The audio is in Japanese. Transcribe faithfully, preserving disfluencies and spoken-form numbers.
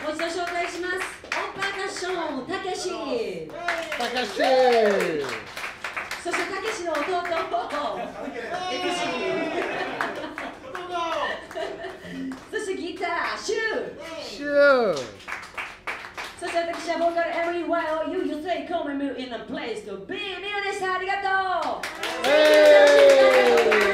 もう一度紹介します。オンパーカッション、たけし。 たけし。 そしてたけしの弟、エクシそしてギター、シュー。 シュー。 そして私はボーカル エムイーワイ を You You Say Call Me Mew in a Place to Be ミュウでした。ありがとう。